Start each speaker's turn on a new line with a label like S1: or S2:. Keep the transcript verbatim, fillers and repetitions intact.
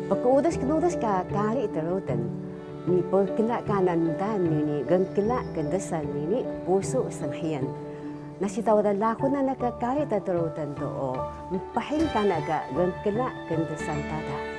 S1: Pagkuudas kinudas ka kali itarutan. Ni pagkila kanandan ni gangkila gandasan ni puso sanghiyan. Nasitaw da lako na nakakali itarutan to o mpahing ka naga gangkila gandasan tada.